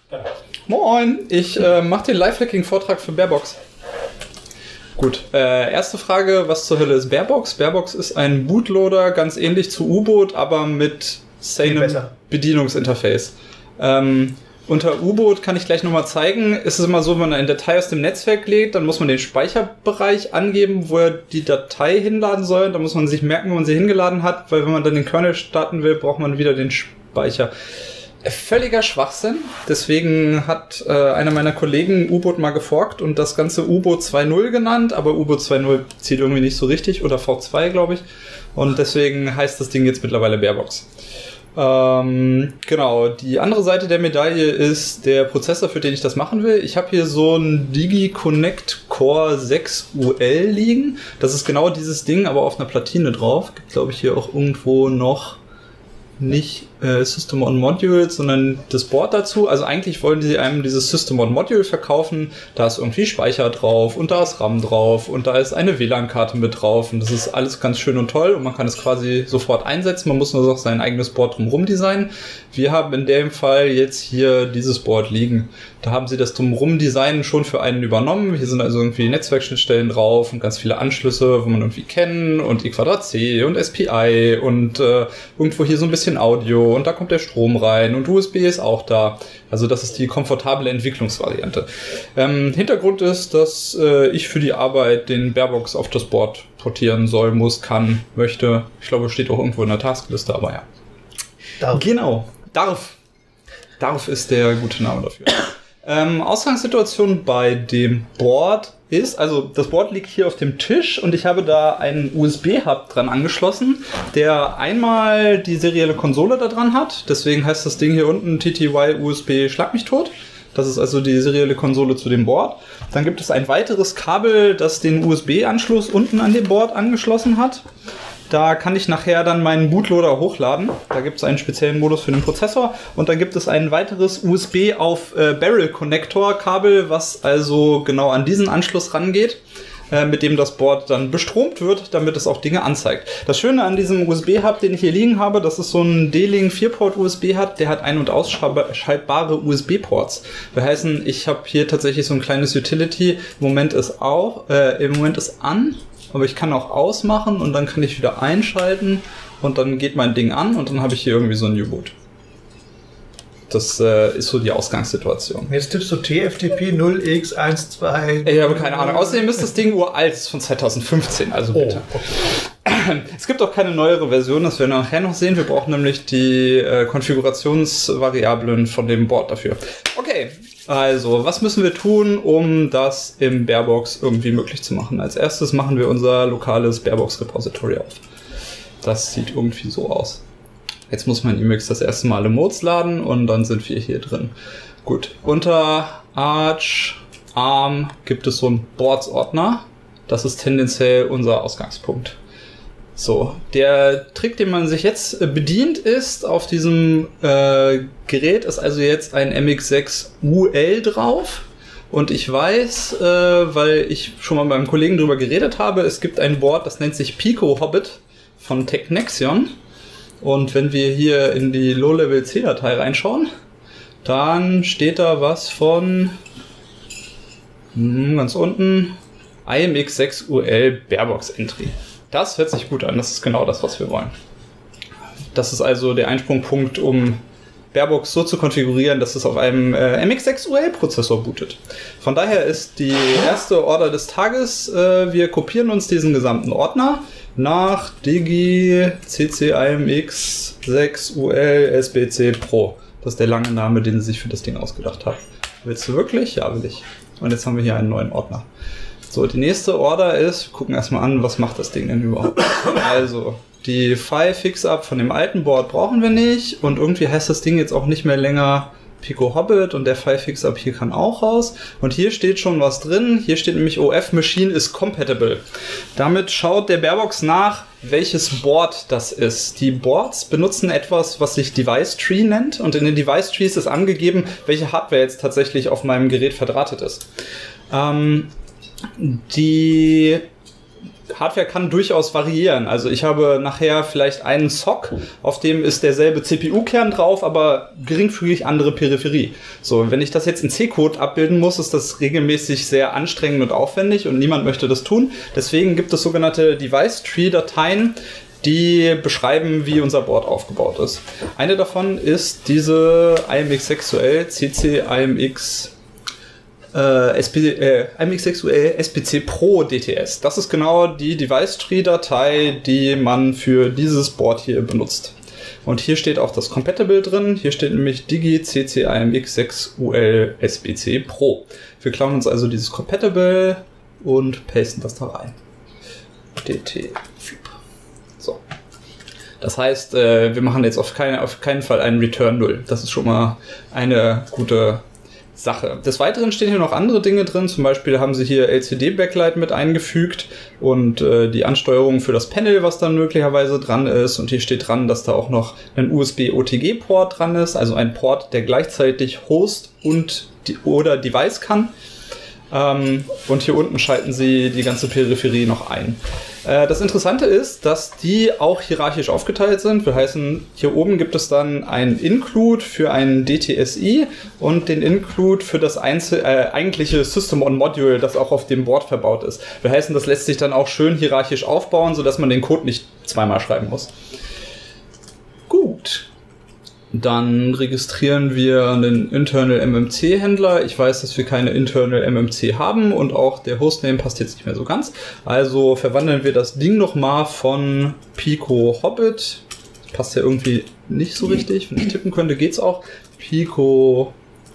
Moin, ich mache den Lifehacking-Vortrag für Barebox. Gut, erste Frage, was zur Hölle ist Barebox? Barebox ist ein Bootloader, ganz ähnlich zu U-Boot, aber mit seinem Bedienungsinterface. Unter U-Boot kann ich gleich nochmal zeigen, ist es immer so, wenn man eine Datei aus dem Netzwerk lädt, dann muss man den Speicherbereich angeben, wo er die Datei hinladen soll. Da muss man sich merken, wo man sie hingeladen hat, weil wenn man dann den Kernel starten will, braucht man wieder den Speicher. Völliger Schwachsinn. Deswegen hat einer meiner Kollegen U-Boot mal geforkt und das ganze U-Boot 2.0 genannt, aber U-Boot 2.0 zieht irgendwie nicht so richtig, oder V2, glaube ich. Und deswegen heißt das Ding jetzt mittlerweile Barebox. Genau, die andere Seite der Medaille ist der Prozessor, für den ich das machen will. Ich habe hier so ein DigiConnect Core 6 UL liegen. Das ist genau dieses Ding, aber auf einer Platine drauf. Gibt, glaube ich, hier auch irgendwo noch nicht System on Module, sondern das Board dazu. Also eigentlich wollen sie einem dieses System on Module verkaufen. Da ist irgendwie Speicher drauf und da ist RAM drauf und da ist eine WLAN-Karte mit drauf und das ist alles ganz schön und toll und man kann es quasi sofort einsetzen. Man muss nur noch sein eigenes Board drumherum designen. Wir haben in dem Fall jetzt hier dieses Board liegen. Da haben sie das drumherum Design schon für einen übernommen. Hier sind also irgendwie Netzwerkschnittstellen drauf und ganz viele Anschlüsse, wo man irgendwie kennen und I2C und SPI und irgendwo hier so ein bisschen Audio und da kommt der Strom rein und USB ist auch da. Also das ist die komfortable Entwicklungsvariante. Hintergrund ist, dass ich für die Arbeit den Barebox auf das Board portieren soll, muss, kann, möchte. Ich glaube, steht auch irgendwo in der Taskliste, aber ja. Darf. Genau, darf. Darf ist der gute Name dafür. Ausgangssituation bei dem Board ist, also das Board liegt hier auf dem Tisch und ich habe da einen USB-Hub dran angeschlossen, der einmal die serielle Konsole da dran hat. Deswegen heißt das Ding hier unten TTY USB Schlag mich tot. Das ist also die serielle Konsole zu dem Board. Dann gibt es ein weiteres Kabel, das den USB-Anschluss unten an dem Board angeschlossen hat. Da kann ich nachher dann meinen Bootloader hochladen. Da gibt es einen speziellen Modus für den Prozessor. Und dann gibt es ein weiteres USB auf Barrel-Connector-Kabel, was also genau an diesen Anschluss rangeht, mit dem das Board dann bestromt wird, damit es auch Dinge anzeigt. Das Schöne an diesem USB-Hub, den ich hier liegen habe, das ist so ein D-Link 4-Port-USB-Hub, der hat ein- und ausschaltbare USB-Ports. Das heißt, ich habe hier tatsächlich so ein kleines Utility. Im Moment ist an. Aber ich kann auch ausmachen und dann kann ich wieder einschalten und dann geht mein Ding an und dann habe ich hier irgendwie so ein U-Boot. Das ist so die Ausgangssituation. Jetzt tippst du TFTP 0x12. Ich habe keine Ahnung. Außerdem ist das Ding uralt, ist von 2015, also bitte. Oh, okay. Es gibt auch keine neuere Version, das werden wir nachher noch sehen. Wir brauchen nämlich die Konfigurationsvariablen von dem Board dafür. Okay. Also, was müssen wir tun, um das im Barebox irgendwie möglich zu machen? Als erstes machen wir unser lokales Barebox-Repository auf. Das sieht irgendwie so aus. Jetzt muss mein Emacs das erste Mal alle Modes laden und dann sind wir hier drin. Gut, unter Arch, ARM gibt es so einen Boards-Ordner. Das ist tendenziell unser Ausgangspunkt. So, der Trick, den man sich jetzt bedient, ist, auf diesem Gerät ist also jetzt ein MX6 UL drauf. Und ich weiß, weil ich schon mal mit meinem Kollegen drüber geredet habe, es gibt ein Board, das nennt sich Pico Hobbit von Technexion. Und wenn wir hier in die Low-Level-C-Datei reinschauen, dann steht da was von ganz unten IMX6 UL Barebox Entry. Das hört sich gut an, das ist genau das, was wir wollen. Das ist also der Einsprungpunkt, um Barebox so zu konfigurieren, dass es auf einem MX6 UL-Prozessor bootet. Von daher ist die erste Order des Tages, wir kopieren uns diesen gesamten Ordner nach digi ccimx6 UL sbc pro. Das ist der lange Name, den sie sich für das Ding ausgedacht haben. Willst du wirklich? Ja, will ich. Und jetzt haben wir hier einen neuen Ordner. So, die nächste Order ist, wir gucken erstmal an, was macht das Ding denn überhaupt. Also, die File-Fix-Up von dem alten Board brauchen wir nicht und irgendwie heißt das Ding jetzt auch nicht mehr länger Pico Hobbit und der File-Fix-Up hier kann auch raus. Und hier steht schon was drin, hier steht nämlich OF Machine is compatible. Damit schaut der Barebox nach, welches Board das ist. Die Boards benutzen etwas, was sich Device Tree nennt und in den Device Trees ist angegeben, welche Hardware jetzt tatsächlich auf meinem Gerät verdrahtet ist. Die Hardware kann durchaus variieren. Also ich habe nachher vielleicht einen SoC, auf dem ist derselbe CPU-Kern drauf, aber geringfügig andere Peripherie. So, wenn ich das jetzt in C-Code abbilden muss, ist das regelmäßig sehr anstrengend und aufwendig und niemand möchte das tun. Deswegen gibt es sogenannte Device-Tree-Dateien, die beschreiben, wie unser Board aufgebaut ist. Eine davon ist diese IMX6UL CC IMX IMX6UL SPC Pro DTS. Das ist genau die Device-Tree-Datei, die man für dieses Board hier benutzt. Und hier steht auch das Compatible drin. Hier steht nämlich Digi CC IMX6UL SPC Pro. Wir klauen uns also dieses Compatible und pasten das da rein. DT. So. Das heißt, wir machen jetzt auf keinen Fall einen Return 0. Das ist schon mal eine gute Sache. Des Weiteren stehen hier noch andere Dinge drin. Zum Beispiel haben sie hier LCD-Backlight mit eingefügt und die Ansteuerung für das Panel, was dann möglicherweise dran ist. Und hier steht dran, dass da auch noch ein USB-OTG-Port dran ist, also ein Port, der gleichzeitig Host oder Device kann. Und hier unten schalten sie die ganze Peripherie noch ein. Das Interessante ist, dass die auch hierarchisch aufgeteilt sind. Wir heißen, hier oben gibt es dann einen Include für einen DTSI und den Include für das eigentliche System on Module, das auch auf dem Board verbaut ist. Wir heißen, das lässt sich dann auch schön hierarchisch aufbauen, sodass man den Code nicht zweimal schreiben muss. Gut. Dann registrieren wir einen Internal MMC-Händler. Ich weiß, dass wir keine Internal MMC haben und auch der Hostname passt jetzt nicht mehr so ganz. Also verwandeln wir das Ding nochmal von Pico Hobbit. Das passt ja irgendwie nicht so richtig. Wenn ich tippen könnte, geht's auch. Pico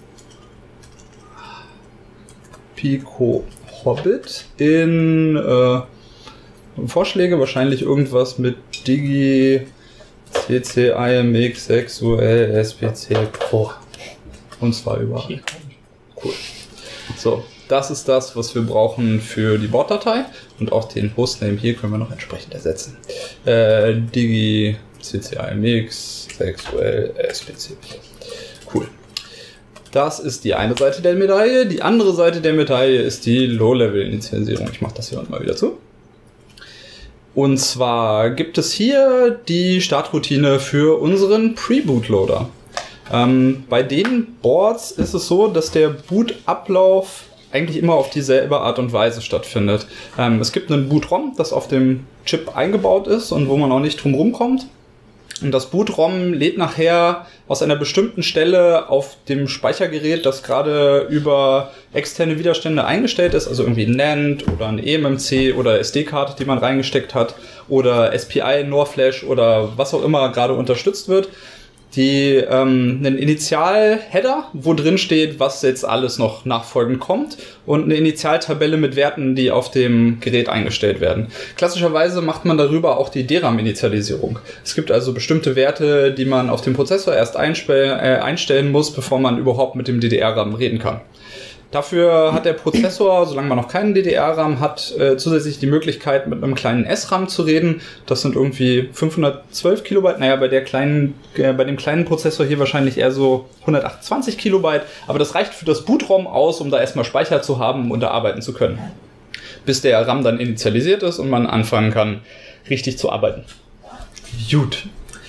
Hobbit in Vorschläge, wahrscheinlich irgendwas mit Digi CC IMX6UL SPC Pro. Und zwar überall. Cool. So, das ist das, was wir brauchen für die Borddatei. Und auch den Hostname hier können wir noch entsprechend ersetzen. Digi CC IMX6UL SPC Pro. Cool. Das ist die eine Seite der Medaille. Die andere Seite der Medaille ist die Low-Level-Initialisierung. Ich mache das hier mal wieder zu. Und zwar gibt es hier die Startroutine für unseren Pre-Bootloader. Bei den Boards ist es so, dass der Bootablauf eigentlich immer auf dieselbe Art und Weise stattfindet. Es gibt einen Boot-ROM, das auf dem Chip eingebaut ist und wo man auch nicht drum rumkommt. Und das Boot-ROM lädt nachher aus einer bestimmten Stelle auf dem Speichergerät, das gerade über externe Widerstände eingestellt ist, also irgendwie ein NAND oder ein eMMC oder SD-Karte, die man reingesteckt hat, oder SPI, NOR-Flash oder was auch immer gerade unterstützt wird, einen Initial-Header, wo drin steht, was jetzt alles noch nachfolgend kommt, und eine Initialtabelle mit Werten, die auf dem Gerät eingestellt werden. Klassischerweise macht man darüber auch die DRAM-Initialisierung. Es gibt also bestimmte Werte, die man auf dem Prozessor erst einstellen muss, bevor man überhaupt mit dem DDR-RAM reden kann. Dafür hat der Prozessor, solange man noch keinen DDR-RAM hat, zusätzlich die Möglichkeit, mit einem kleinen SRAM zu reden. Das sind irgendwie 512 Kilobyte. Naja, bei dem kleinen Prozessor hier wahrscheinlich eher so 128 Kilobyte. Aber das reicht für das Boot-ROM aus, um da erstmal Speicher zu haben und da arbeiten zu können. Bis der RAM dann initialisiert ist und man anfangen kann, richtig zu arbeiten. Gut.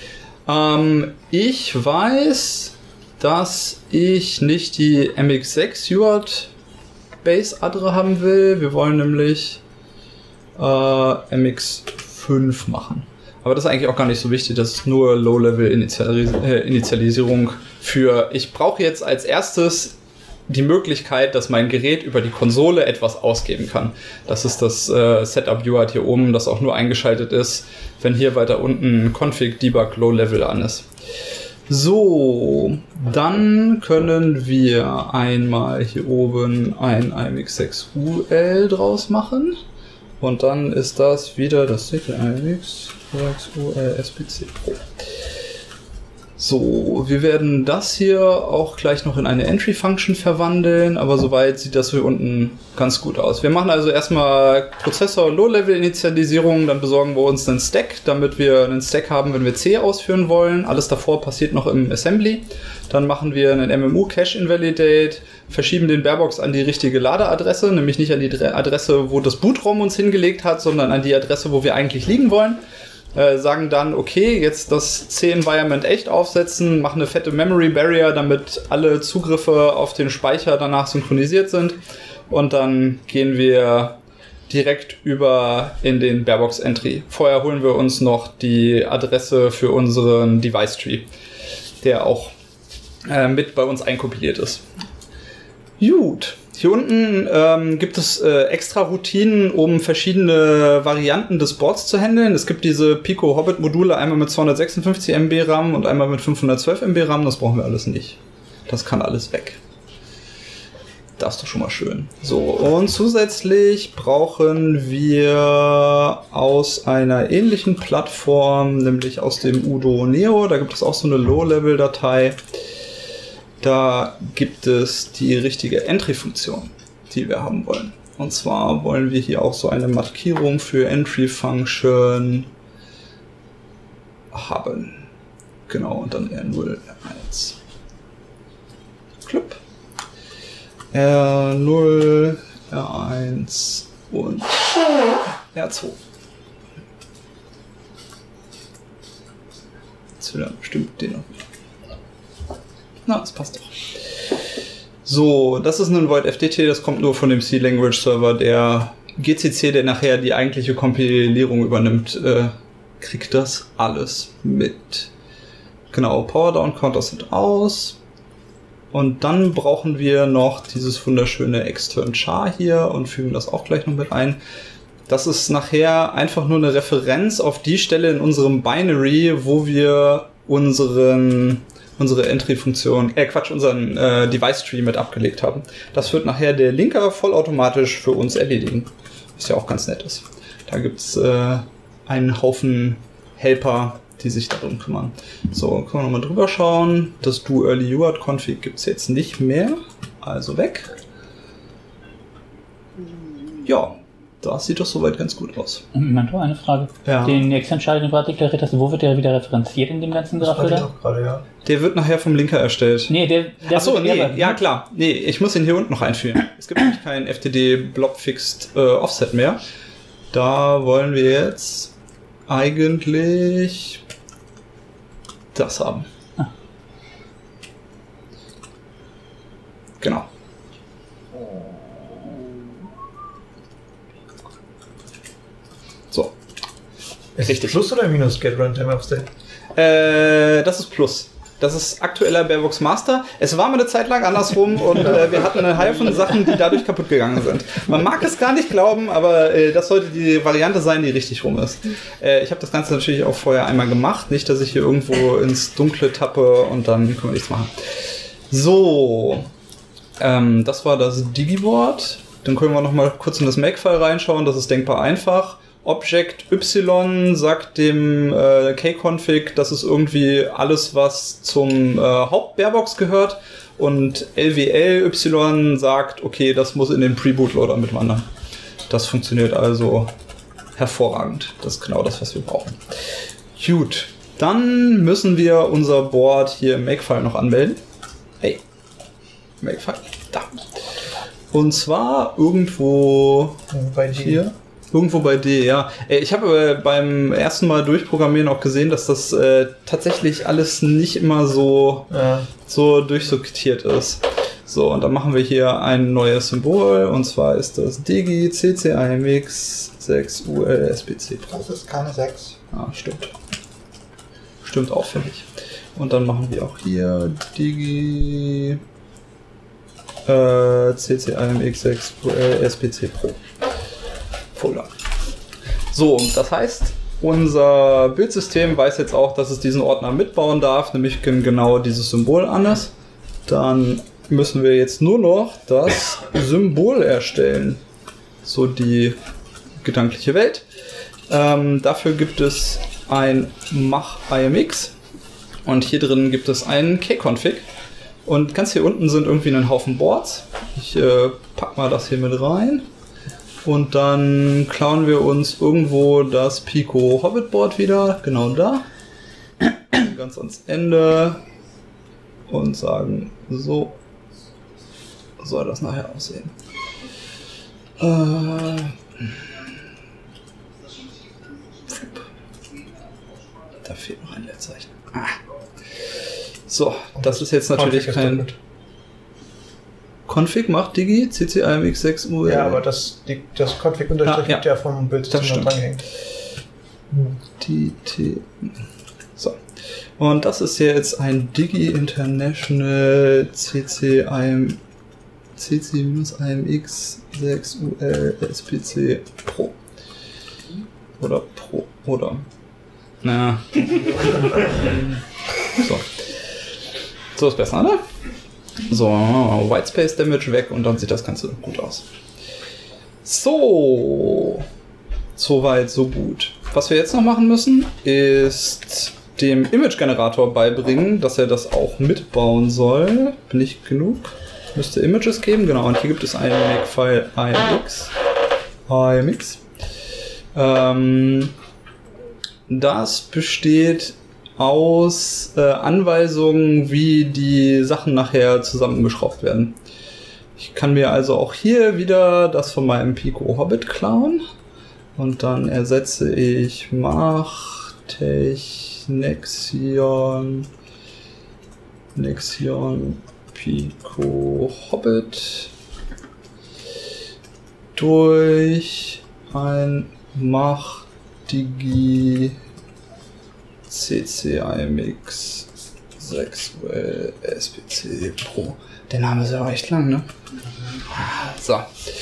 Ich weiß, dass ich nicht die MX6 UART Base Adre haben will. Wir wollen nämlich MX5 machen. Aber das ist eigentlich auch gar nicht so wichtig. Das ist nur Low-Level-Initialisierung für... Ich brauche jetzt als erstes die Möglichkeit, dass mein Gerät über die Konsole etwas ausgeben kann. Das ist das Setup UART hier oben, das auch nur eingeschaltet ist, wenn hier weiter unten Config Debug Low Level an ist. So, dann können wir einmal hier oben ein IMX6UL draus machen. Und dann ist das wieder das IMX6UL SPC Pro. So, wir werden das hier auch gleich noch in eine Entry-Function verwandeln, aber soweit sieht das hier unten ganz gut aus. Wir machen also erstmal Prozessor-Low-Level-Initialisierung, dann besorgen wir uns einen Stack, damit wir einen Stack haben, wenn wir C ausführen wollen. Alles davor passiert noch im Assembly. Dann machen wir einen MMU-Cache-Invalidate, verschieben den Barebox an die richtige Ladeadresse, nämlich nicht an die Adresse, wo das Boot-ROM uns hingelegt hat, sondern an die Adresse, wo wir eigentlich liegen wollen. Sagen dann, okay, jetzt das C-Environment echt aufsetzen, machen eine fette Memory Barrier, damit alle Zugriffe auf den Speicher danach synchronisiert sind. Und dann gehen wir direkt über in den Barebox-Entry. Vorher holen wir uns noch die Adresse für unseren Device-Tree, der auch mit bei uns einkompiliert ist. Gut. Hier unten gibt es extra Routinen, um verschiedene Varianten des Boards zu handeln. Es gibt diese Pico Hobbit Module, einmal mit 256 MB RAM und einmal mit 512 MB RAM. Das brauchen wir alles nicht. Das kann alles weg. Das ist doch schon mal schön. So, und zusätzlich brauchen wir aus einer ähnlichen Plattform, nämlich aus dem Udo Neo, da gibt es auch so eine Low-Level-Datei. Da gibt es die richtige Entry-Funktion, die wir haben wollen. Und zwar wollen wir hier auch so eine Markierung für Entry-Function haben. Genau, und dann R0, R1. Klipp. R0, R1 und R2. Jetzt will er bestimmt den noch. Na, das passt doch. So, das ist ein Void FTT, das kommt nur von dem C-Language-Server. Der GCC, der nachher die eigentliche Kompilierung übernimmt, kriegt das alles mit. Genau, Power-Down-Counter sind aus. Und dann brauchen wir noch dieses wunderschöne extern char hier und fügen das auch gleich noch mit ein. Das ist nachher einfach nur eine Referenz auf die Stelle in unserem Binary, wo wir unsere Entry-Funktion, unseren Device-Tree mit abgelegt haben. Das wird nachher der Linker vollautomatisch für uns erledigen. Was ja auch ganz nett ist. Da gibt's einen Haufen Helper, die sich darum kümmern. So, können wir nochmal drüber schauen. Das Do Early UART Config gibt's jetzt nicht mehr. Also weg. Ja. Das sieht doch soweit ganz gut aus. Manto, eine Frage. Ja. Den externen Char, den du gerade deklariert hast, wo wird der wieder referenziert in dem ganzen Graph? Ja. Der wird nachher vom Linker erstellt. Nee, der Achso, nee, ja klar. Nee, ich muss ihn hier unten noch einführen. Es gibt nämlich kein FTD Blob Fixed Offset mehr. Da wollen wir jetzt eigentlich das haben. Ah. Genau. So. Ist richtig. Plus oder minus Get Runtime Offset? Das ist Plus. Das ist aktueller Barebox Master. Es war mal eine Zeit lang andersrum und wir hatten eine Reihe von Sachen, die dadurch kaputt gegangen sind. Man mag es gar nicht glauben, aber das sollte die Variante sein, die richtig rum ist. Ich habe das Ganze natürlich auch vorher einmal gemacht. Nicht, dass ich hier irgendwo ins Dunkle tappe und dann können wir nichts machen. So. Das war das Digiboard. Dann können wir noch mal kurz in das Makefile reinschauen. Das ist denkbar einfach. Object Y sagt dem K-Config, das ist irgendwie alles, was zum Haupt-Barebox gehört. Und LWL Y sagt, okay, das muss in den Pre-Bootloader mitwandern. Das funktioniert also hervorragend. Das ist genau das, was wir brauchen. Gut, dann müssen wir unser Board hier im Makefile noch anmelden. Hey, Makefile, da. Und zwar irgendwo bei hier. Irgendwo bei D, ja. Ich habe beim ersten Mal durchprogrammieren auch gesehen, dass das tatsächlich alles nicht immer so durchsortiert ist. So, und dann machen wir hier ein neues Symbol, und zwar ist das Digi CCIMX 6 UL SPC. Das ist keine 6. Ah, stimmt. Stimmt auffällig. Und dann machen wir auch hier Digi CCIMX 6 UL SPC Pro. Folder. So, das heißt, unser Bildsystem weiß jetzt auch, dass es diesen Ordner mitbauen darf, nämlich genau dieses Symbol an ist. Dann müssen wir jetzt nur noch das Symbol erstellen. So die gedankliche Welt. Dafür gibt es ein Mach IMX. Und hier drin gibt es einen K-Config. Und ganz hier unten sind irgendwie ein Haufen Boards. Ich pack mal das hier mit rein. Und dann klauen wir uns irgendwo das Pico Hobbit Board wieder. Genau da. Ganz ans Ende. Und sagen, so soll das nachher aussehen. Da fehlt noch ein Leerzeichen. So, das ist jetzt natürlich kein... Config macht Digi, CC-IMX6UL. Ja, aber das Config unterstrich wird ja vom Bild drangehängt. So. Und das ist jetzt ein Digi International CC-IMX6UL SPC Pro. Oder Pro, oder? Na. So ist besser, oder? So, White Space Damage weg und dann sieht das Ganze gut aus. So weit, so gut. Was wir jetzt noch machen müssen, ist dem Image-Generator beibringen, dass er das auch mitbauen soll. Bin ich genug? Müsste Images geben, genau. Und hier gibt es einen Makefile IMX. Das besteht aus Anweisungen, wie die Sachen nachher zusammengeschraubt werden. Ich kann mir also auch hier wieder das von meinem Pico Hobbit klauen und dann ersetze ich Nexion Pico Hobbit durch ein Digi CC-IMX 6UL SPC Pro. Der Name ist ja echt lang, ne? So.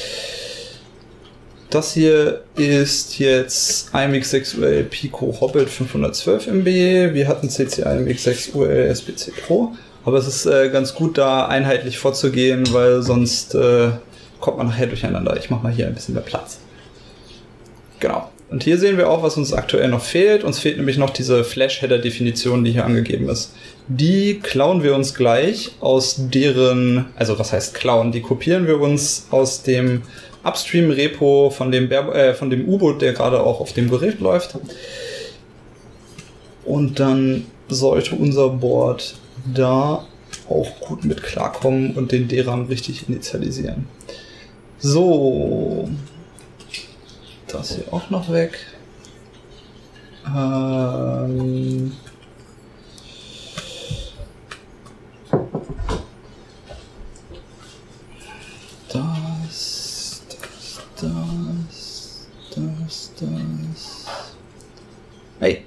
Das hier ist jetzt IMX 6UL Pico Hobbit 512 MB. Wir hatten CC-IMX 6UL SPC Pro. Aber es ist ganz gut, da einheitlich vorzugehen, weil sonst kommt man nachher durcheinander. Ich mache mal hier ein bisschen mehr Platz. Genau. Und hier sehen wir auch, was uns aktuell noch fehlt. Uns fehlt nämlich noch diese Flash-Header-Definition, die hier angegeben ist. Die klauen wir uns gleich aus deren, also was heißt klauen? Die kopieren wir uns aus dem Upstream-Repo von dem U-Boot, der gerade auch auf dem Gerät läuft. Und dann sollte unser Board da auch gut mit klarkommen und den DRAM richtig initialisieren. So. Das hier auch noch weg. Das. Hey.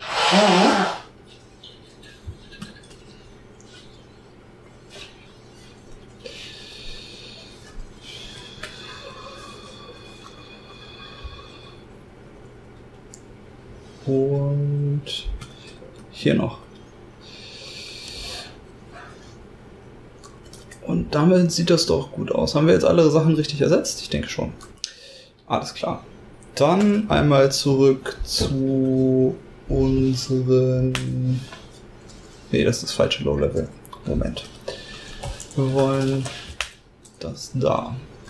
Und hier noch. Und damit sieht das doch gut aus. Haben wir jetzt alle Sachen richtig ersetzt? Ich denke schon. Alles klar. Dann einmal zurück zu unseren... Nee, das ist das falsche Low-Level. Moment. Wir wollen das da.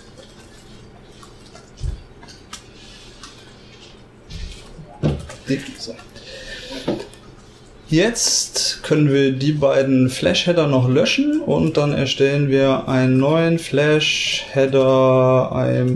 So. Jetzt können wir die beiden Flash-Header noch löschen und dann erstellen wir einen neuen Flash-Header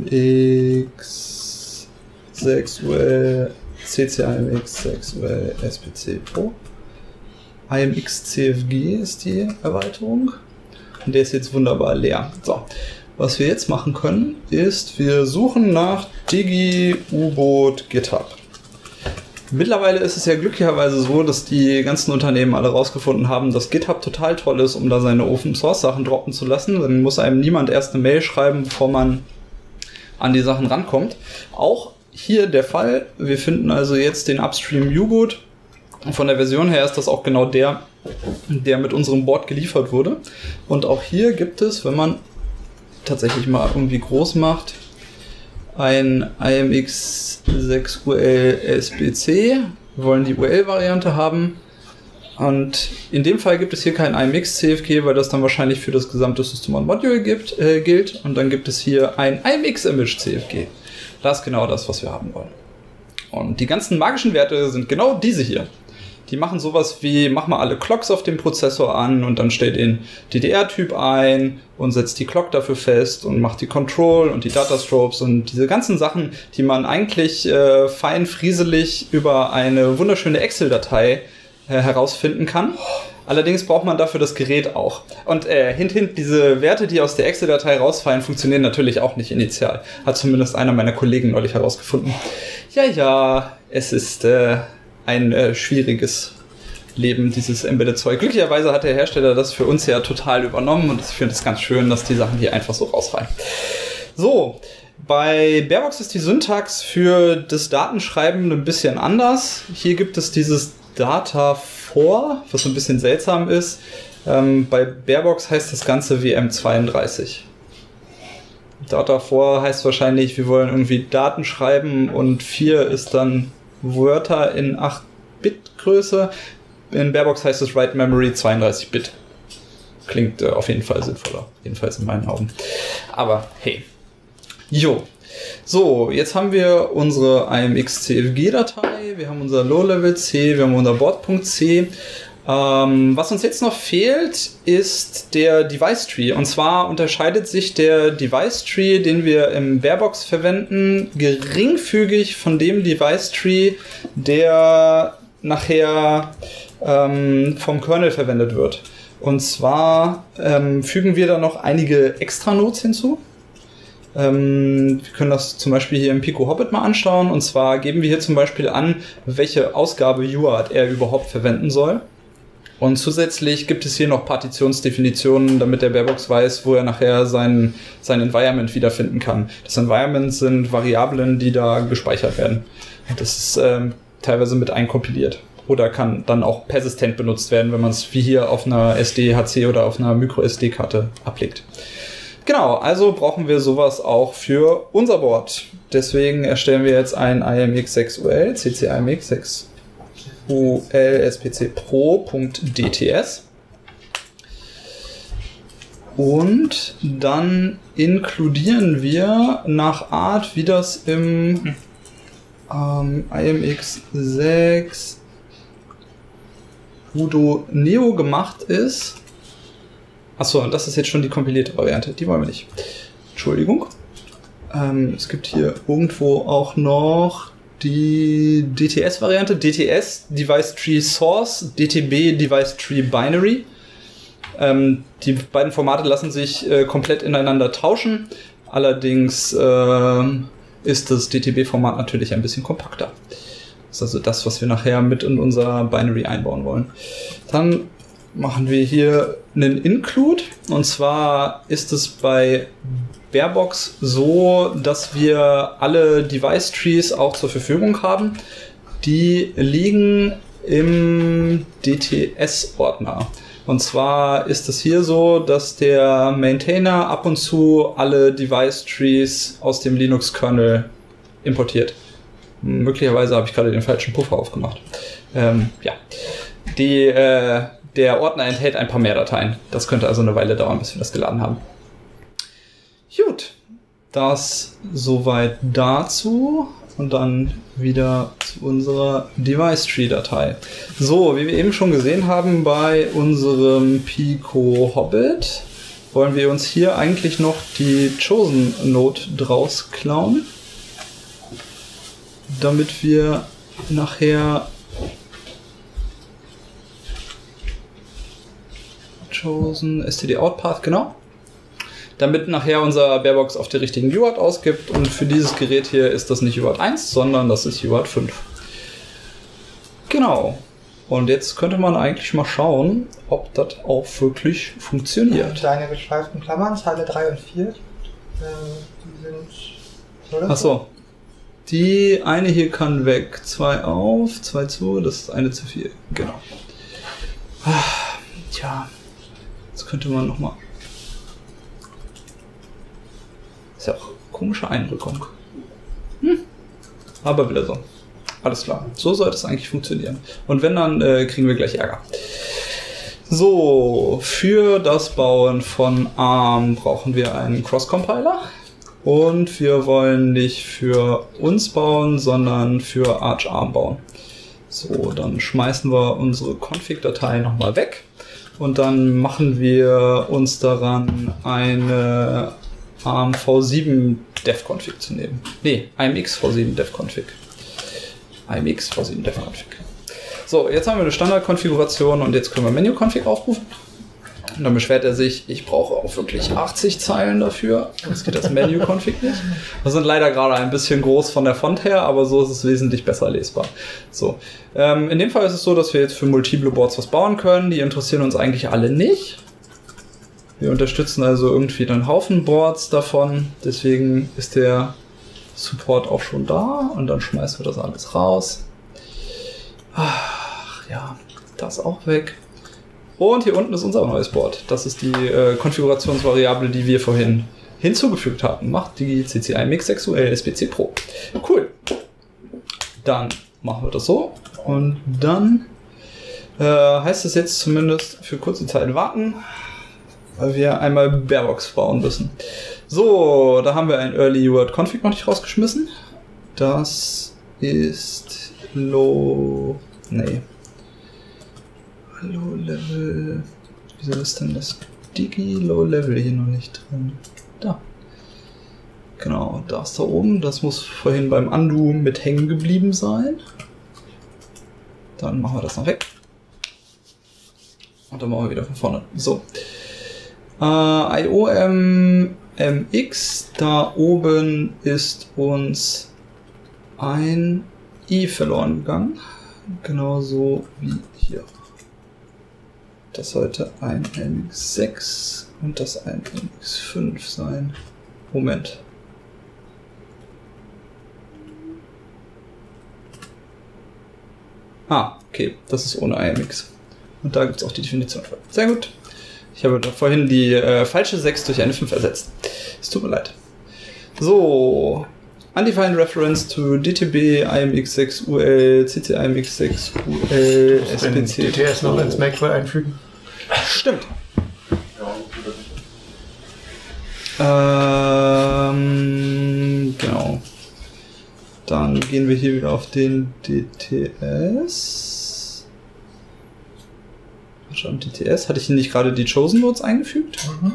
IMX 6UL CC-IMX 6UL SPC Pro. IMX CFG ist die Erweiterung und der ist jetzt wunderbar leer. So. Was wir jetzt machen können, ist, wir suchen nach Digi U-Boot GitHub. Mittlerweile ist es ja glücklicherweise so, dass die ganzen Unternehmen alle rausgefunden haben, dass GitHub total toll ist, um da seine Open-Source-Sachen droppen zu lassen. Dann muss einem niemand erst eine Mail schreiben, bevor man an die Sachen rankommt. Auch hier der Fall. Wir finden also jetzt den Upstream U-Boot. Von der Version her ist das auch genau der mit unserem Board geliefert wurde. Und auch hier gibt es, wenn man tatsächlich mal irgendwie groß macht, ein IMX 6UL SBC. Wir wollen die UL-Variante haben. Und in dem Fall gibt es hier kein IMX-CFG, weil das dann wahrscheinlich für das gesamte System on Module gilt. Und dann gibt es hier ein IMX-Image-CFG. Das ist genau das, was wir haben wollen. Und die ganzen magischen Werte sind genau diese hier. Die machen sowas wie, mach mal alle Clocks auf dem Prozessor an und dann stellt den DDR-Typ ein und setzt die Clock dafür fest und macht die Control und die Datastrobes und diese ganzen Sachen, die man eigentlich fein frieselig über eine wunderschöne Excel-Datei herausfinden kann. Allerdings braucht man dafür das Gerät auch. Und hint, diese Werte, die aus der Excel-Datei rausfallen, funktionieren natürlich auch nicht initial. Hat zumindest einer meiner Kollegen neulich herausgefunden. Ja, es ist ein schwieriges Leben, dieses Embedded-Zeug. Glücklicherweise hat der Hersteller das für uns ja total übernommen und ich finde es ganz schön, dass die Sachen hier einfach so rausfallen. So, bei Barebox ist die Syntax für das Datenschreiben ein bisschen anders. Hier gibt es dieses Data for, was so ein bisschen seltsam ist. Bei Barebox heißt das Ganze WM32. Data for heißt wahrscheinlich, wir wollen irgendwie Daten schreiben und 4 ist dann Wörter in 8-Bit-Größe. In Barebox heißt es Write Memory 32-Bit. Klingt auf jeden Fall sinnvoller. Jedenfalls in meinen Augen. Aber hey. Jo. So, jetzt haben wir unsere IMX-CFG-Datei, wir haben unser Low-Level-C, wir haben unser Board.c. Was uns jetzt noch fehlt, ist der Device-Tree. Und zwar unterscheidet sich der Device-Tree, den wir im Barebox verwenden, geringfügig von dem Device-Tree, der nachher vom Kernel verwendet wird. Und zwar fügen wir da noch einige Extra-Nodes hinzu. Wir können das zum Beispiel hier im Pico Hobbit mal anschauen. Und zwar geben wir hier zum Beispiel an, welche Ausgabe UART er überhaupt verwenden soll. Und zusätzlich gibt es hier noch Partitionsdefinitionen, damit der Barebox weiß, wo er nachher sein Environment wiederfinden kann. Das Environment sind Variablen, die da gespeichert werden. Das ist teilweise mit einkompiliert. Oder kann dann auch persistent benutzt werden, wenn man es wie hier auf einer SD-HC oder auf einer Micro-SD-Karte ablegt. Genau, also brauchen wir sowas auch für unser Board. Deswegen erstellen wir jetzt ein IMX6UL, CC-IMX6 UL spc-pro.dts und dann inkludieren wir nach Art, wie das im IMX6 Udo Neo gemacht ist. Achso, und das ist jetzt schon die kompilierte Variante. Die wollen wir nicht. Entschuldigung. Es gibt hier irgendwo auch noch die DTS-Variante. DTS, Device Tree Source, DTB, Device Tree Binary. Die beiden Formate lassen sich komplett ineinander tauschen. Allerdings ist das DTB-Format natürlich ein bisschen kompakter. Das ist also das, was wir nachher mit in unser Binary einbauen wollen. Dann machen wir hier einen Include. Und zwar ist es bei Barebox so, dass wir alle Device Trees auch zur Verfügung haben. Die liegen im DTS-Ordner. Und zwar ist es hier so, dass der Maintainer ab und zu alle Device Trees aus dem Linux-Kernel importiert. Möglicherweise habe ich gerade den falschen Puffer aufgemacht. Ja. Der Ordner enthält ein paar mehr Dateien. Das könnte also eine Weile dauern, bis wir das geladen haben. Gut, das soweit dazu und dann wieder zu unserer Device-Tree-Datei. So, wie wir eben schon gesehen haben bei unserem Pico Hobbit, wollen wir uns hier eigentlich noch die Chosen-Node draus klauen, damit wir nachher Chosen std-out-path, genau. Damit nachher unser Barebox auf die richtigen UART ausgibt und für dieses Gerät hier ist das nicht UART 1, sondern das ist UART 5. Genau. Und jetzt könnte man eigentlich mal schauen, ob das auch wirklich funktioniert. Deine geschweiften Klammern, Zeile 3 und 4, die sind... Achso. Die eine hier kann weg. 2 auf, 2 zu, das ist eine zu viel. Genau. Tja. Jetzt könnte man nochmal... Ist ja auch komische Einrückung. Aber wieder so. Alles klar. So sollte es eigentlich funktionieren. Und wenn, dann kriegen wir gleich Ärger. So, für das Bauen von ARM brauchen wir einen Cross-Compiler. Und wir wollen nicht für uns bauen, sondern für Arch ARM bauen. So, dann schmeißen wir unsere Config-Datei nochmal weg. Und dann machen wir uns daran, eine ARM V7 Dev-Config zu nehmen. Nee, AMX V7 Dev-Config. AMX V7 Dev-Config. So, jetzt haben wir eine Standardkonfiguration und jetzt können wir Menu-Config aufrufen. Und dann beschwert er sich, ich brauche auch wirklich 80 Zeilen dafür. Sonst geht das Menu-Config nicht. Das sind leider gerade ein bisschen groß von der Font her, aber so ist es wesentlich besser lesbar. So, in dem Fall ist es so, dass wir jetzt für multiple Boards was bauen können. Die interessieren uns eigentlich alle nicht. Wir unterstützen also irgendwie einen Haufen Boards davon. Deswegen ist der Support auch schon da. Und dann schmeißen wir das alles raus. Ach ja, das auch weg. Und hier unten ist unser neues Board. Das ist die Konfigurationsvariable, die wir vorhin hinzugefügt hatten. Macht die CC1 sexuell SPC Pro. Cool. Dann machen wir das so. Und dann heißt es jetzt zumindest für kurze Zeit warten, weil wir einmal Barebox bauen müssen. So, da haben wir ein Early Word Config noch nicht rausgeschmissen. Das ist Low Level. Wieso ist denn das Digi Low Level hier noch nicht drin? Da. Genau, da ist da oben. Das muss vorhin beim Undo mit hängen geblieben sein. Dann machen wir das noch weg. Und dann machen wir wieder von vorne. So. IOM-MX, da oben ist uns ein I verloren gegangen. Genauso wie hier. Das sollte ein MX6 und das ein MX5 sein. Moment. Ah, okay. Das ist ohne IMX. Und da gibt es auch die Definition für. Sehr gut. Ich habe vorhin die falsche 6 durch eine 5 ersetzt. Es tut mir leid. So. Undefined Reference to DTB, IMX6 UL, CC IMX6 UL, SPC. DTS noch ins Makefile einfügen. Stimmt. Genau. Dann gehen wir hier wieder auf den DTS. Schon DTS. Hatte ich hier nicht gerade die Chosen Nodes eingefügt? Mhm.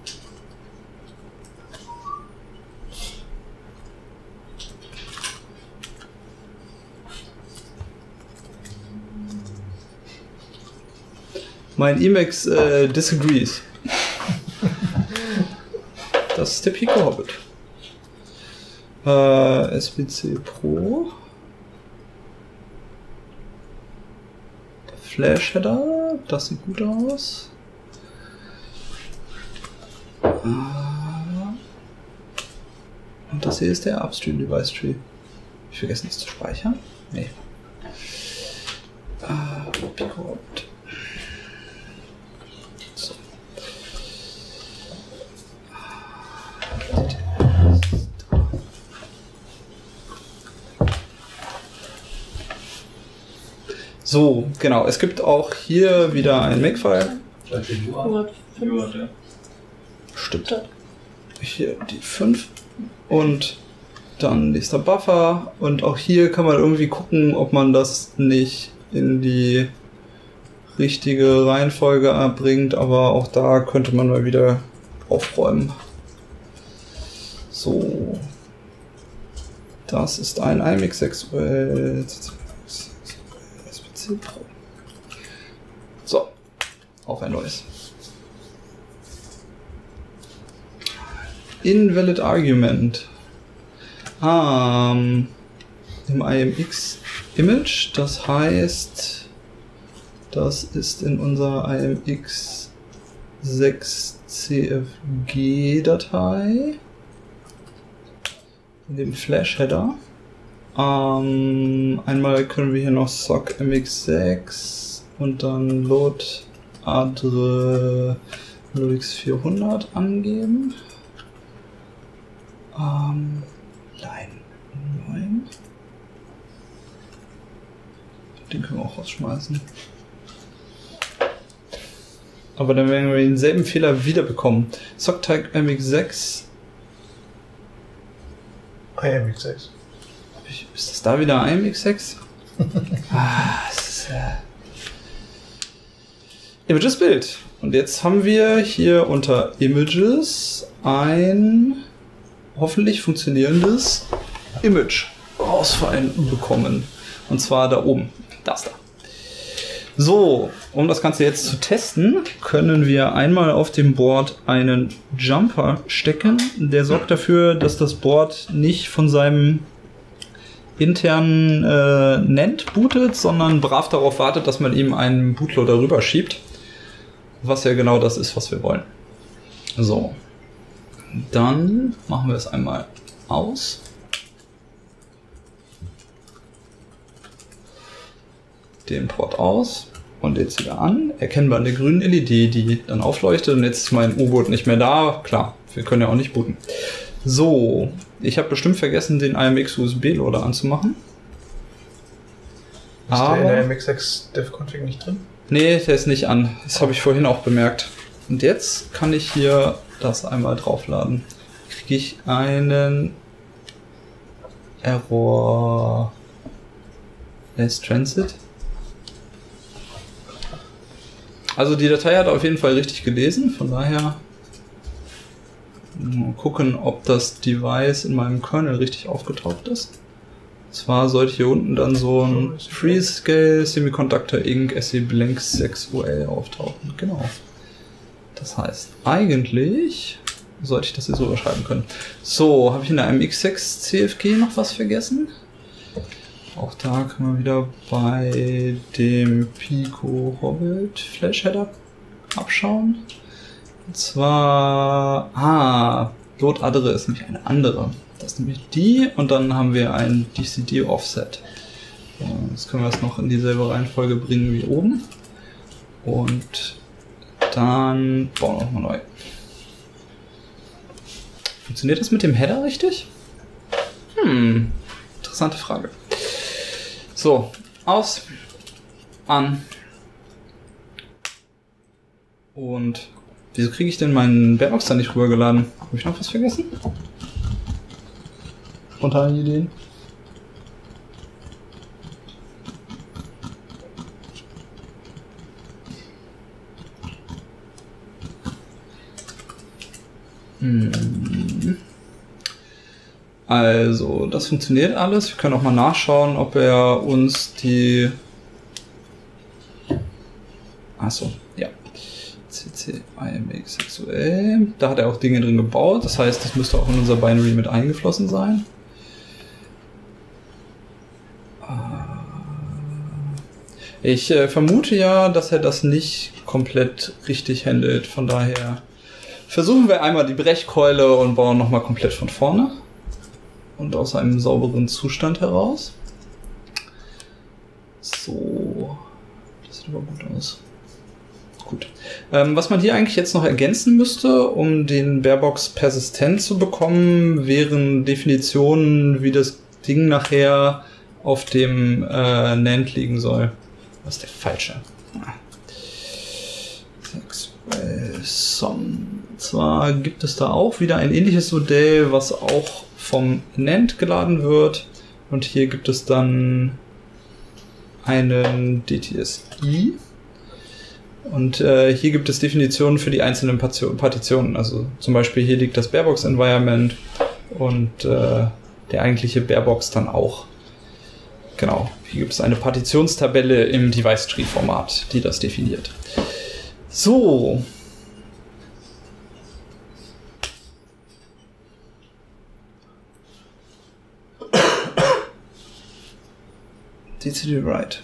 Mein Emacs disagrees. Das ist der Pico Hobbit. SPC Pro. Flash Header, das sieht gut aus. Und das hier ist der Upstream Device Tree. Hab ich vergessen, das zu speichern? Nee. Pico Hobbit. So. So, genau. Es gibt auch hier wieder ein Makefile. Stimmt. Hier die 5 und dann nächster Buffer. Und auch hier kann man irgendwie gucken, ob man das nicht in die richtige Reihenfolge erbringt. Aber auch da könnte man mal wieder aufräumen. So. Das ist ein IMX6 UL. So, auch ein neues. Invalid Argument. Im IMX Image, das heißt, das ist in unserer IMX 6 CFG Datei, in dem Flash Header. Einmal können wir hier noch sock mx6 und dann load adre loadx400 angeben. Line 9. Den können wir auch rausschmeißen. Aber dann werden wir denselben Fehler wieder bekommen. Socktype MX6. IMX6. Ist das da wieder IMX6? Das ist Images Bild. Und jetzt haben wir hier unter Images ein hoffentlich funktionierendes Image rausfallen bekommen. Und zwar da oben. Das da. So, um das Ganze jetzt zu testen, können wir einmal auf dem Board einen Jumper stecken. Der sorgt dafür, dass das Board nicht von seinem internen NAND bootet, sondern brav darauf wartet, dass man ihm einen Bootloader rüber schiebt. Was ja genau das ist, was wir wollen. So, dann machen wir es einmal aus. Den Port aus und jetzt wieder an. Erkennbar eine grüne LED, die dann aufleuchtet. Und jetzt ist mein U-Boot nicht mehr da. Klar, wir können ja auch nicht booten. So, ich habe bestimmt vergessen, den IMX USB-Loader anzumachen. Ist der in der MX6 Dev-Config nicht drin? Nee, der ist nicht an. Das habe ich vorhin auch bemerkt. Und jetzt kann ich hier das einmal draufladen. Kriege ich einen Error Less Transit. Also die Datei hat auf jeden Fall richtig gelesen, von daher mal gucken, ob das Device in meinem Kernel richtig aufgetaucht ist. Und zwar sollte hier unten dann so ein Freescale Semiconductor Inc. SE Blank 6 UL auftauchen. Genau. Das heißt, eigentlich sollte ich das hier so überschreiben können. So, habe ich in der MX6 CFG noch was vergessen? Auch da können wir wieder bei dem Pico Hobbit Flash Header abschauen. Und zwar, Load Other ist nämlich eine andere. Das ist nämlich die und dann haben wir ein DCD Offset. Jetzt können wir es noch in dieselbe Reihenfolge bringen wie oben. Und dann bauen wir nochmal neu. Funktioniert das mit dem Header richtig? Interessante Frage. So, aus, an. Und wieso kriege ich denn meinen Barebox da nicht rübergeladen? Habe ich noch was vergessen? Spontane Ideen? Also, das funktioniert alles. Wir können auch mal nachschauen, ob er uns die... Achso, ja. CC IMX sexuell. Da hat er auch Dinge drin gebaut. Das heißt, das müsste auch in unser Binary mit eingeflossen sein. Ich vermute ja, dass er das nicht komplett richtig handelt. Von daher versuchen wir einmal die Brechkeule und bauen nochmal komplett von vorne. Und aus einem sauberen Zustand heraus. So. Das sieht aber gut aus. Gut. Was man hier eigentlich jetzt noch ergänzen müsste, um den Barebox persistent zu bekommen, wären Definitionen, wie das Ding nachher auf dem NAND liegen soll. Was ist der falsche? Und zwar gibt es da auch wieder ein ähnliches Modell, was auch vom NAND geladen wird. Und hier gibt es dann einen DTSI. Und hier gibt es Definitionen für die einzelnen Partitionen. Also zum Beispiel hier liegt das Barebox-Environment und der eigentliche Barebox dann auch. Genau, hier gibt es eine Partitionstabelle im Device-Tree-Format, die das definiert. So. DCD Write.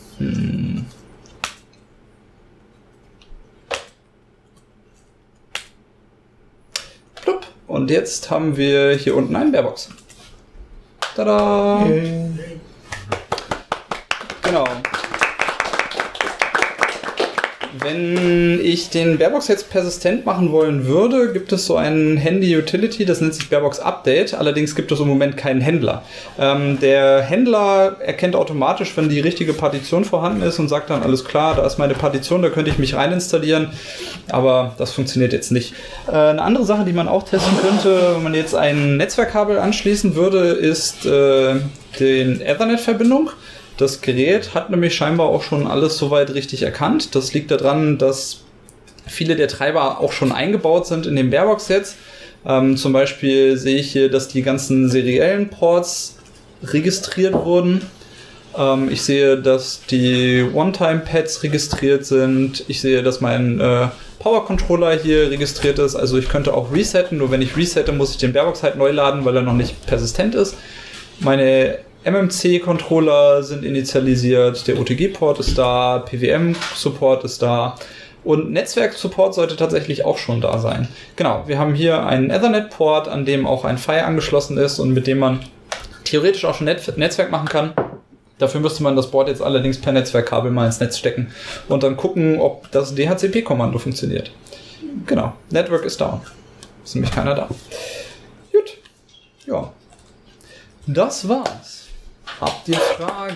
Plupp. Und jetzt haben wir hier unten einen Barebox. Tada! Genau. Wenn ich den Barebox jetzt persistent machen wollen würde, gibt es so ein Handy-Utility, das nennt sich Barebox Update. Allerdings gibt es im Moment keinen Händler. Der Händler erkennt automatisch, wenn die richtige Partition vorhanden ist und sagt dann, alles klar, da ist meine Partition, da könnte ich mich rein installieren. Aber das funktioniert jetzt nicht. Eine andere Sache, die man auch testen könnte, wenn man jetzt ein Netzwerkkabel anschließen würde, ist die Ethernet-Verbindung. Das Gerät hat nämlich scheinbar auch schon alles soweit richtig erkannt. Das liegt daran, dass viele der Treiber auch schon eingebaut sind in den Barebox jetzt. Zum Beispiel sehe ich hier, dass die ganzen seriellen Ports registriert wurden. Ich sehe, dass die One-Time-Pads registriert sind. Ich sehe, dass mein Power-Controller hier registriert ist. Also ich könnte auch resetten. Nur wenn ich resette, muss ich den Barebox halt neu laden, weil er noch nicht persistent ist. Meine MMC-Controller sind initialisiert, der OTG-Port ist da, PWM-Support ist da und Netzwerk-Support sollte tatsächlich auch schon da sein. Genau, wir haben hier einen Ethernet-Port, an dem auch ein PHY angeschlossen ist und mit dem man theoretisch auch schon Netzwerk machen kann. Dafür müsste man das Board jetzt allerdings per Netzwerkkabel mal ins Netz stecken und dann gucken, ob das DHCP-Kommando funktioniert. Genau, Network ist down. Ist nämlich keiner da. Gut, ja. Das war's. Habt ihr Fragen?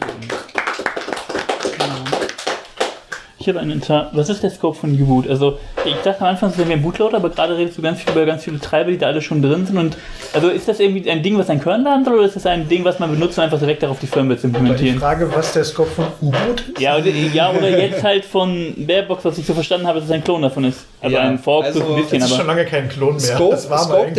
Ich habe einen was ist der Scope von U-Boot? Also ich dachte am Anfang, es wäre ein Bootloader, aber gerade redest du ganz viel über ganz viele Treiber, die da alle schon drin sind. Und also ist das irgendwie ein Ding, was ein Kernel laden soll, oder ist das ein Ding, was man benutzt, um einfach direkt darauf die Firmware zu implementieren? Die Frage, was der Scope von U-Boot ist? Ja, oder jetzt halt von Barebox, was ich so verstanden habe, dass es ein Klon davon ist. Also ein Fork, also so ein bisschen. Das ist schon lange kein Klon mehr. Scope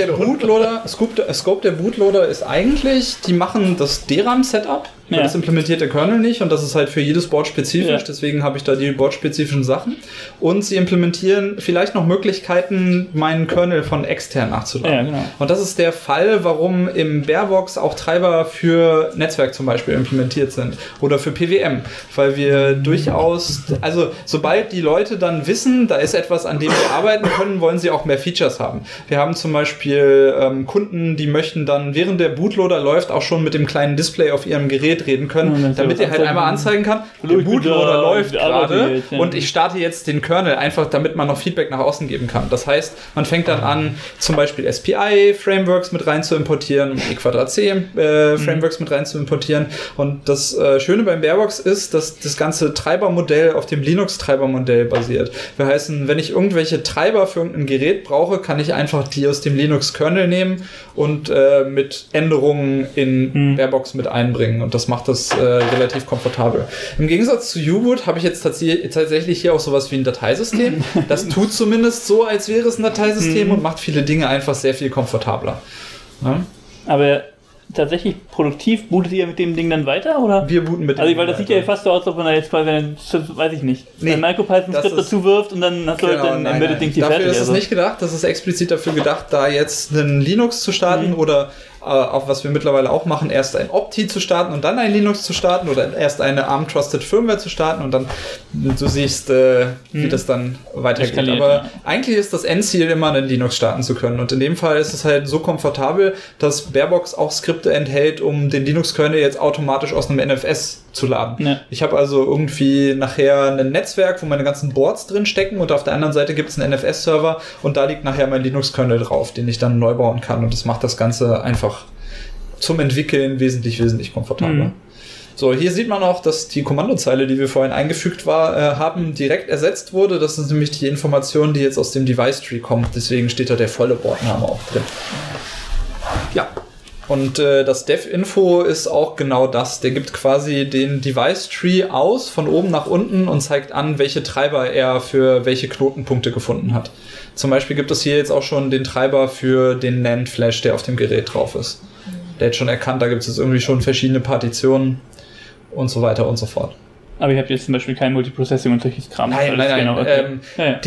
der Bootloader ist eigentlich, die machen das DRAM-Setup, weil das implementiert der Kernel nicht und das ist halt für jedes Board spezifisch, deswegen habe ich da die boardspezifischen Sachen. Und sie implementieren vielleicht noch Möglichkeiten, meinen Kernel von extern nachzuladen. Ja, genau. Und das ist der Fall, warum im Barebox auch Treiber für Netzwerk zum Beispiel implementiert sind oder für PWM, weil wir durchaus, also sobald die Leute dann wissen, da ist etwas, an dem wir arbeiten können, wollen sie auch mehr Features haben. Wir haben zum Beispiel Kunden, die möchten dann, während der Bootloader läuft, auch schon mit dem kleinen Display auf ihrem Gerät reden können, damit er halt einmal anzeigen kann, der Bootloader läuft gerade und ich starte jetzt den Kernel, einfach damit man noch Feedback nach außen geben kann. Das heißt, man fängt dann an, zum Beispiel SPI-Frameworks mit rein zu importieren und E2C-Frameworks mit rein zu importieren. Und das Schöne beim Barebox ist, dass das ganze Treibermodell auf dem Linux-Treibermodell basiert. Das heißt, wenn ich irgendwelche Treiber für irgendein Gerät brauche, kann ich einfach die aus dem Linux-Kernel nehmen und mit Änderungen in Barebox mit einbringen. Und das macht das relativ komfortabel. Im Gegensatz zu U-Boot habe ich jetzt tatsächlich hier auch sowas wie ein Dateisystem. Das tut zumindest so, als wäre es ein Dateisystem und macht viele Dinge einfach sehr viel komfortabler. Ja? Aber tatsächlich produktiv bootet ihr mit dem Ding dann weiter, oder? Wir booten mit dem Ding. Weil das sieht ja fast so aus, als ob man da jetzt quasi, weiß ich nicht, ein MicroPython-Skript dazu wirft und dann hast du halt ein Embedded-Ding hier fertig. Dafür ist es nicht gedacht, das ist explizit dafür gedacht, da jetzt einen Linux zu starten oder auch was wir mittlerweile auch machen, erst ein Opti zu starten und dann ein Linux zu starten oder erst eine ARM-Trusted Firmware zu starten und dann du siehst, wie das dann weitergeht. Aber eigentlich ist das Endziel immer, einen Linux starten zu können und in dem Fall ist es halt so komfortabel, dass Barebox auch Skripte enthält, um den Linux-Kernel jetzt automatisch aus einem NFS zu laden. Ja. Ich habe also irgendwie nachher ein Netzwerk, wo meine ganzen Boards drin stecken und auf der anderen Seite gibt es einen NFS-Server und da liegt nachher mein Linux-Kernel drauf, den ich dann neu bauen kann und das macht das Ganze einfach zum Entwickeln wesentlich komfortabler. So, hier sieht man auch, dass die Kommandozeile, die wir vorhin eingefügt haben, direkt ersetzt wurde. Das ist nämlich die Information, die jetzt aus dem Device-Tree kommt. Deswegen steht da der volle Bordname auch drin. Ja. Und das Dev-Info ist auch genau das. Der gibt quasi den Device-Tree aus, von oben nach unten und zeigt an, welche Treiber er für welche Knotenpunkte gefunden hat. Zum Beispiel gibt es hier jetzt auch schon den Treiber für den NAND-Flash, der auf dem Gerät drauf ist. Der hat schon erkannt, da gibt es jetzt irgendwie schon verschiedene Partitionen und so weiter und so fort. Aber ihr habt jetzt zum Beispiel kein Multiprocessing und solches Kram. Nein. Genau, okay.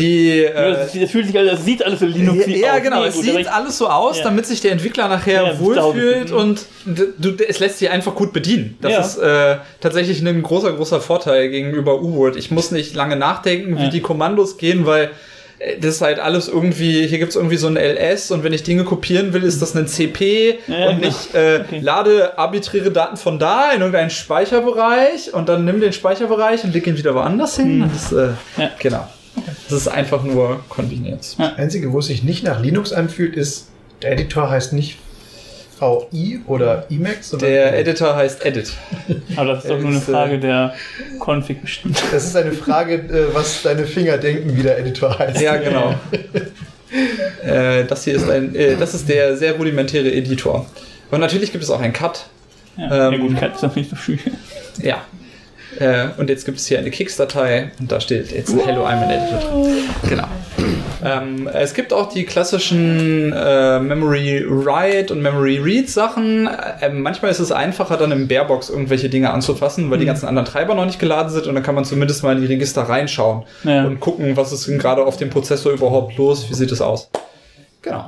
Das fühlt sich alles, das sieht alles so Linux-y aus. Ja, genau, es sieht alles so aus, damit sich der Entwickler nachher wohlfühlt und es lässt sich einfach gut bedienen. Das ist tatsächlich ein großer Vorteil gegenüber U-Boot. Ich muss nicht lange nachdenken, wie die Kommandos gehen, weil das ist halt alles irgendwie, hier gibt es irgendwie so ein LS und wenn ich Dinge kopieren will, ist das ein CP und ich lade arbiträre Daten von da in irgendeinen Speicherbereich und dann nimm den Speicherbereich und leg ihn wieder woanders hin. Das, genau. Das ist einfach nur Convenience. Ja. Das Einzige, wo es sich nicht nach Linux anfühlt, ist, der Editor heißt nicht VI oder Emacs, sondern Der Editor heißt Edit. Aber das ist doch nur eine Frage der Config bestimmt. das ist eine Frage, was deine Finger denken, wie der Editor heißt. Ja, genau. Das hier ist das ist der sehr rudimentäre Editor. Und natürlich gibt es auch einen Cut. Ja, ja gut, Cut ist noch nicht so schwierig. Ja. Und jetzt gibt es hier eine Kicks-Datei und da steht jetzt Hello, I'm an Editor. Genau. Es gibt auch die klassischen Memory Write und Memory Read Sachen. Manchmal ist es einfacher, dann im Barebox irgendwelche Dinge anzufassen, weil die ganzen anderen Treiber noch nicht geladen sind und dann kann man zumindest mal in die Register reinschauen und gucken, was ist denn gerade auf dem Prozessor überhaupt los, wie sieht es aus. Genau.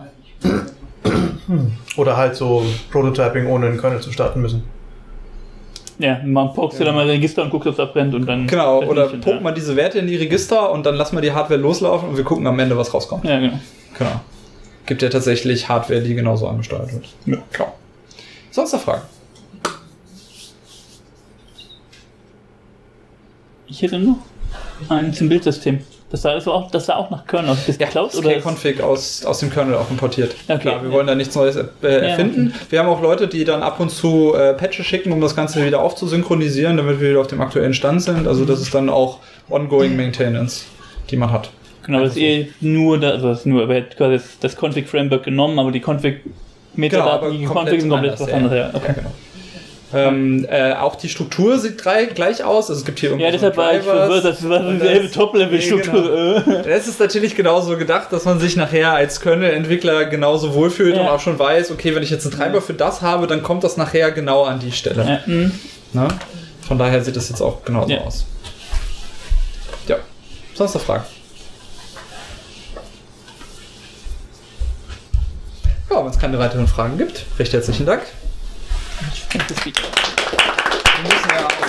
Oder halt so Prototyping, ohne einen Kernel zu starten müssen. Ja, man pokst ja dann mal Register und guckt, ob es abbrennt und dann... Genau, oder pumpt man diese Werte in die Register und dann lassen wir die Hardware loslaufen und wir gucken am Ende, was rauskommt. Ja, genau. Genau. Gibt ja tatsächlich Hardware, die genauso angesteuert wird. Ja. Klar. Sonst noch Fragen? Ich hätte noch einen zum Bildsystem. Das sah auch nach Kernel aus. Ist das geklaut oder? Config aus dem Kernel auch importiert. Okay. Klar, wir wollen da nichts Neues erfinden. Okay. Wir haben auch Leute, die dann ab und zu Patches schicken, um das Ganze wieder aufzusynchronisieren, damit wir wieder auf dem aktuellen Stand sind. Also das ist dann auch ongoing Maintenance, die man hat. Genau, das ist nur wer hat quasi das Config-Framework genommen, aber die Config-Metadaten, die Config sind komplett was anderes. Ja, okay. Ja, genau. Auch die Struktur sieht gleich aus. Also es gibt hier irgendwie deshalb war ich verwirrt, das war dieselbe Top-Level-Struktur. Genau. Das ist natürlich genauso gedacht, dass man sich nachher als Kernel-Entwickler genauso wohlfühlt und auch schon weiß, okay, wenn ich jetzt einen Treiber für das habe, dann kommt das nachher genau an die Stelle. Ne? Von daher sieht das jetzt auch genauso aus. Ja, sonst noch Fragen? Ja, wenn es keine weiteren Fragen gibt, recht herzlichen Dank. Das Wir müssen ja